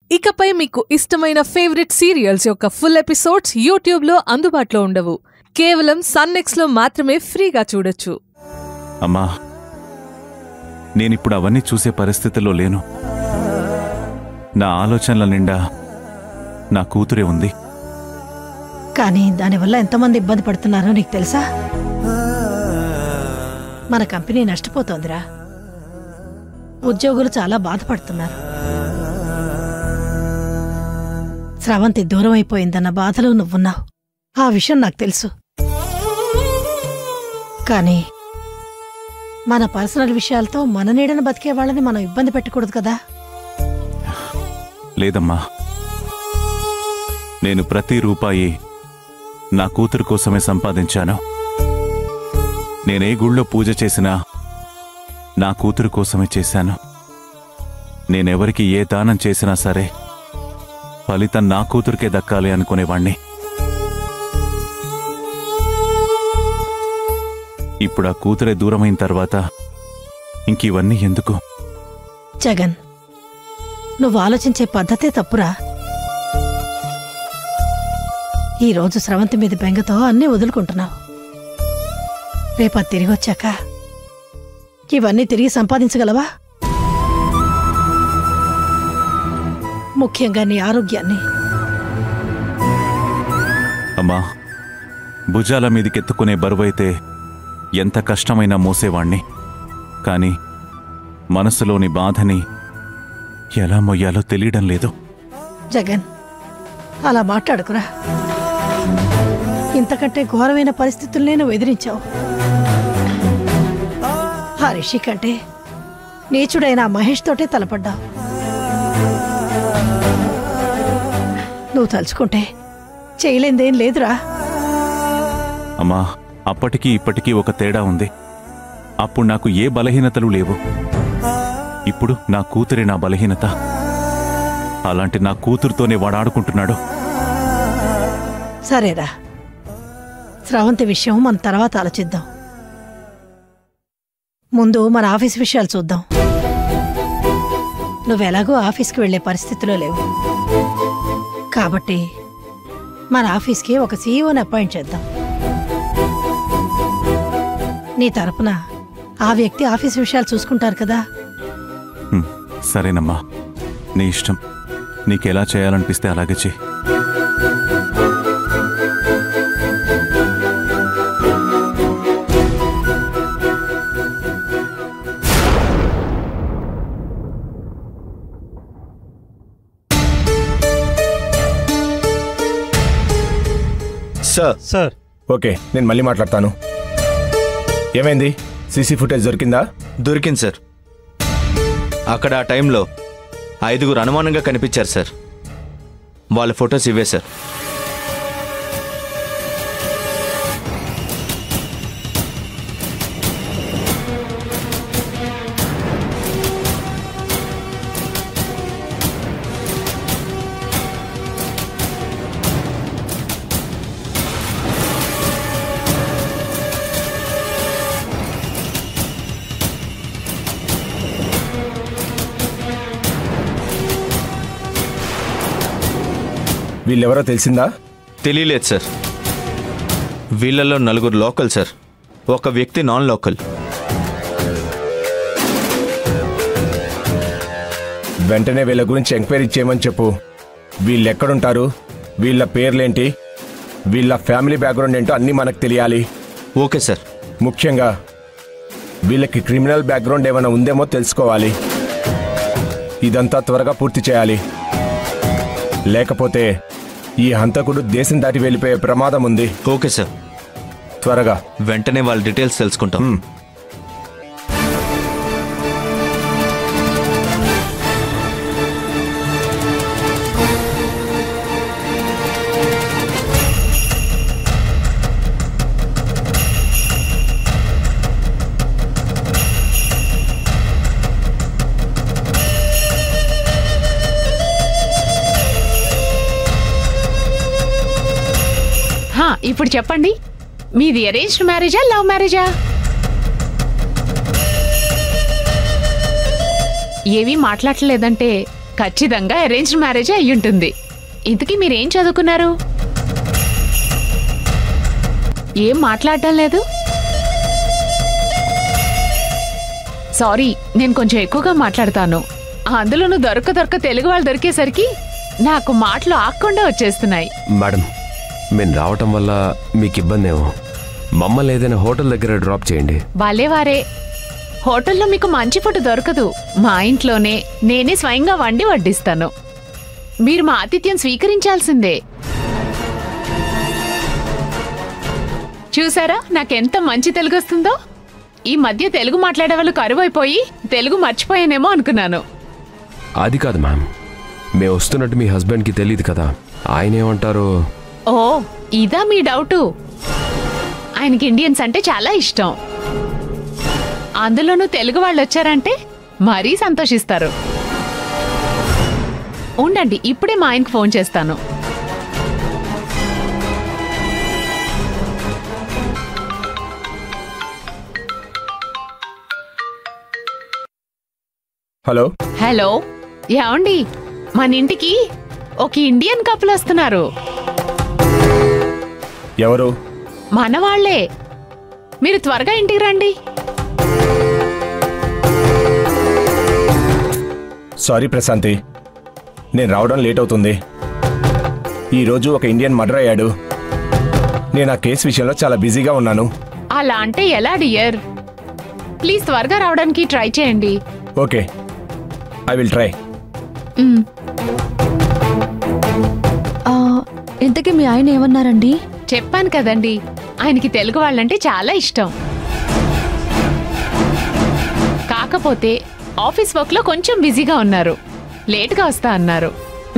ఇకపై మీకు ఇష్టమైన ఫేవరెట్ సీరియల్స్ యొక్క ఫుల్ ఎపిసోడ్స్ యూట్యూబ్లో అందుబాటులో ఉండవు. కేవలం సన్నెక్స్లో మాత్రమే ఫ్రీగా చూడొచ్చు. అమ్మా, నేనిప్పుడు అవన్నీ చూసే పరిస్థితుల్లో లేను. నా ఆలోచనల నిండా నా కూతురే ఉంది. కానీ దానివల్ల ఎంతమంది ఇబ్బంది పడుతున్నారో నీకు తెలుసా? మన కంపెనీ నష్టపోతోందిరా. ఉద్యోగులు చాలా బాధపడుతున్నారు. స్రవంతి దూరం అయిపోయిందన్న బాధలో నువ్వున్నావు. ఆ విషయం నాకు తెలుసు. కానీ మన పర్సనల్ విషయాలతో మన నీడను బతికే వాళ్ళని మనం ఇబ్బంది పెట్టకూడదు కదా. లేదమ్మా, నేను ప్రతి రూపాయి నా కూతురు కోసమే సంపాదించాను. నేనే గుళ్ళో పూజ చేసినా నా కూతురు కోసమే చేశాను. నేనెవరికి ఏ దానం చేసినా సరే ఫలితం నా కూతురికే దక్కాలి అనుకునేవాణ్ణి. ఇప్పుడు ఆ కూతురే దూరమైన తర్వాత ఇంకివన్నీ ఎందుకు? జగన్, నువ్వు ఆలోచించే పద్ధతే తప్పురా. ఈరోజు స్రవంతి మీద బెంగతో అన్నీ వదులుకుంటున్నావు. రేపది తిరిగొచ్చాక ఇవన్నీ తిరిగి సంపాదించగలవా? ముఖ్యంగా నీ ఆరోగ్యాన్ని. అమ్మా, భుజాల మీదికెత్తుకునే బరువైతే ఎంత కష్టమైనా మోసేవాణ్ణి. కాని మనసులోని బాధని ఎలా మొయ్యాలో తెలియడం లేదు. జగన్, అలా మాట్లాడుకురా. ఇంతకంటే ఘోరమైన పరిస్థితుల్నే నువ్వు ఎదిరించావు. ఆ రిషి కంటే నీచుడైన మహేష్ తోటే తలపడ్డావు. నువ్వు తలుచుకుంటే చేయలేందేం లేదురా. అమ్మా, అప్పటికీ ఇప్పటికీ ఒక తేడా ఉంది. అప్పుడు నాకు ఏ బలహీనతలు లేవు. ఇప్పుడు నా కూతురే నా బలహీనత. అలాంటి నా కూతురుతోనే వాడాడుకుంటున్నాడు. సరేరా, స్రవంతి విషయం మన తర్వాత ఆలోచిద్దాం. ముందు మన ఆఫీస్ విషయాలు చూద్దాం. నువ్వెలాగో ఆఫీస్కి వెళ్లే పరిస్థితిలో లేవు కాబట్టి మన ఆఫీస్కి ఒక సీఈఓని అపాయింట్ చేద్దాం. నీ తరపున ఆ వ్యక్తి ఆఫీస్ విషయాలు చూసుకుంటారు కదా. సరేనమ్మా, నీ ఇష్టం. నీకెలా చేయాలనిపిస్తే అలాగే చెయ్యి. సార్, ఓకే, నేను మళ్ళీ మాట్లాడతాను. ఏమైంది? సీసీ ఫుటేజ్ దొరికిందా? దొరికింది సార్. అక్కడ ఆ టైంలో 5గురు అనుమానంగా కనిపించారు సార్. వాళ్ళ ఫొటోస్ ఇవే సార్. వీళ్ళెవరో తెలిసిందా? తెలియలేదు సార్. వీళ్ళల్లో 4 లోకల్ సార్, ఒక వ్యక్తి నాన్ లోకల్. వెంటనే వీళ్ళ గురించి ఎంక్వైరీ చేయమని చెప్పు. వీళ్ళెక్కడుంటారు, వీళ్ళ పేర్లేంటి, వీళ్ళ ఫ్యామిలీ బ్యాక్గ్రౌండ్ ఏంటో అన్నీ మనకు తెలియాలి. Okay sir. ముఖ్యంగా వీళ్ళకి క్రిమినల్ బ్యాక్గ్రౌండ్ ఏమైనా ఉందేమో తెలుసుకోవాలి. ఇదంతా త్వరగా పూర్తి చేయాలి. లేకపోతే ఈ హంతకుడు దేశం దాటి వెళ్ళిపోయే ప్రమాదం ఉంది. Okay sir. త్వరగా వెంటనే వాళ్ళ డీటెయిల్స్ తెలుసుకుంటాం. ఇప్పుడు చెప్పండి, మీది అరేంజ్డ్ మ్యారేజా, లవ్ మ్యారేజా? ఏమీ మాట్లాడలేదంటే ఖచ్చితంగా అరేంజ్డ్ మ్యారేజ్ అయి ఉంటుంది. ఇంతకీ మీరేం చదువుకున్నారు? ఏం మాట్లాడటం లేదు? సారీ, నేను కొంచెం ఎక్కువగా మాట్లాడతాను. అందులోనూ దొరక తెలుగు వాళ్ళు దొరికేసరికి నాకు మాటలు ఆగకుండా వచ్చేస్తున్నాయి. మేడం, మేము రావటం వల్ల మీకు ఇబ్బంది ఏమో. మమ్మల్ని ఏదైనా హోటల్ దగ్గర డ్రాప్ చేయండి. వారే హోటల్లో మీకు మంచి ఫుడ్ దొరకదు. మా ఇంట్లోనే నేనే స్వయంగా వండి వడ్డిస్తాను. మీరు మా ఆతిథ్యం స్వీకరించాల్సిందే. చూసారా నాకెంత మంచి తెలుగు వస్తుందో? ఈ మధ్య తెలుగు మాట్లాడే వాళ్ళు కరువైపోయి తెలుగు మర్చిపోయానేమో అనుకున్నాను. అది కాదు మ్యామ్, మేము వస్తున్నట్టు మీ హస్బెండ్కి తెలియదు కదా, ఆయన ఏమంటారో. ఓ, ఇదా మీ డౌటు? ఆయనకి ఇండియన్స్ అంటే చాలా ఇష్టం. అందులోనూ తెలుగు వాళ్ళు వచ్చారంటే మరీ సంతోషిస్తారు. ఉండండి, ఇప్పుడే మా ఆయనకు ఫోన్ చేస్తాను. హలో హలో, ఏమండి, మన ఇంటికి ఒక ఇండియన్ కపుల్ వస్తున్నారు. ఎవరు? మన వాళ్లే. మీరు త్వరగా ఇంటికి రండి. సారీ ప్రశాంతి, నేను రావడం లేట్ అవుతుంది. ఈరోజు ఒక ఇండియన్ మర్డర్ అయ్యాడు. నేను ఆ కేసు విషయంలో చాలా బిజీగా ఉన్నాను. అలా అంటే ఎలా డియర్? ప్లీజ్ త్వరగా రావడానికి ట్రై చేయండి. Okay, I will try. ఇంతకీ మీ ఆయన ఏమన్నారండి? చెప్పాను కదండి, ఆయనకి తెలుగు వాళ్ళంటే చాలా ఇష్టం. కాకపోతే ఆఫీస్ వర్క్ లో కొంచెం బిజీగా ఉన్నారు. లేట్గా వస్తా అన్నారు.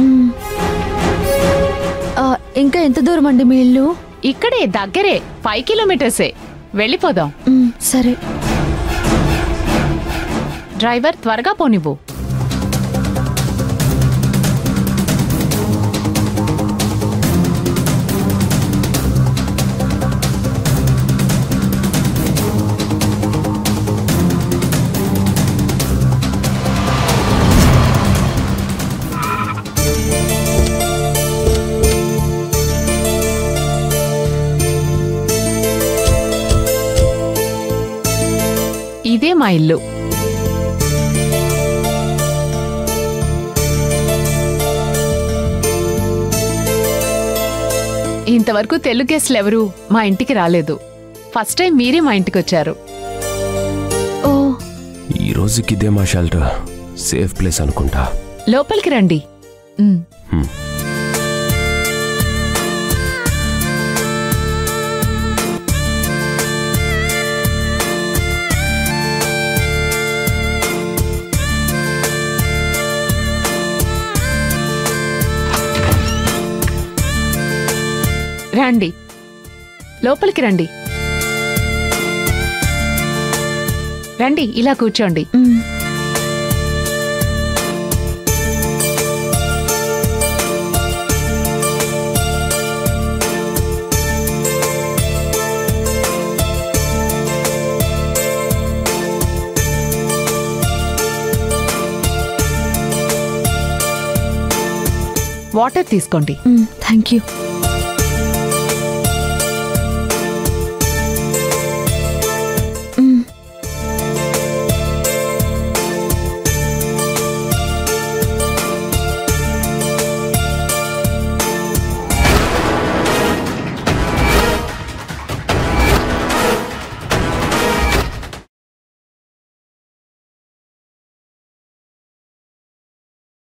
ఇంకా ఎంత దూరం అండి మీ ఇల్లు? ఇక్కడే దగ్గరే, 5 కిలోమీటర్సే. వెళ్ళిపోదాం. సరే. డ్రైవర్ త్వరగా పోనివ్వు. ఇదే మా ఇల్లు. ఇంతవరకు తెలుగు గెస్ట్లు ఎవరు మా ఇంటికి రాలేదు. ఫస్ట్ టైం మీరే మా ఇంటికి వచ్చారు. ఓ, ఈ రోజుకి ఇదే మా షెల్టర్, సేఫ్ ప్లేస్ అనుకుంటా. లోపలికి రండి. రండి, లోపలికి రండి. రండి, ఇలా కూర్చోండి. వాటర్ తీసుకోండి. Thank you.